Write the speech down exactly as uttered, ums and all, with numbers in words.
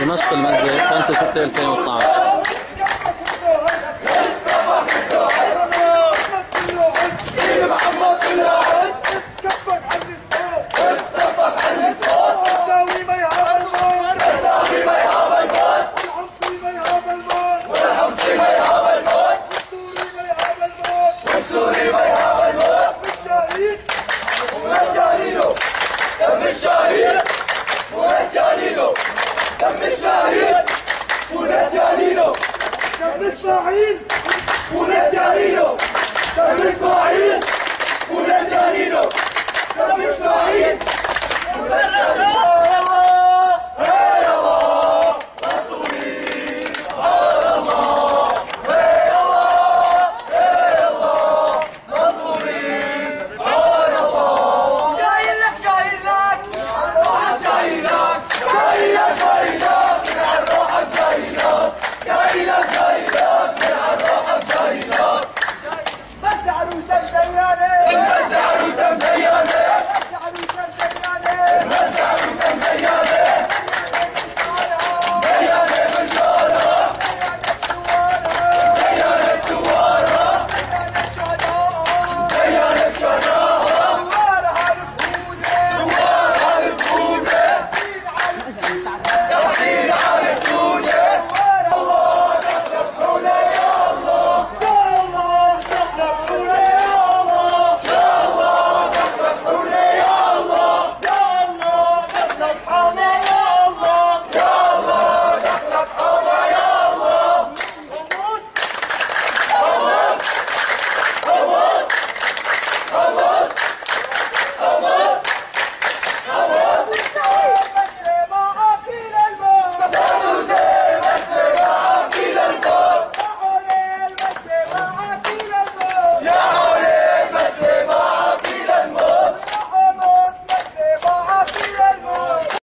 دمشق المزة خمسة ستة ألفين واثنعش. دم الشهيد وناس يعنينه، دم الشهيد وناس يعنينه، دم اسماعيل وناس يعنينه، دم اسماعيل وناس يعنينه، دم اسماعيل وناس يعنينه.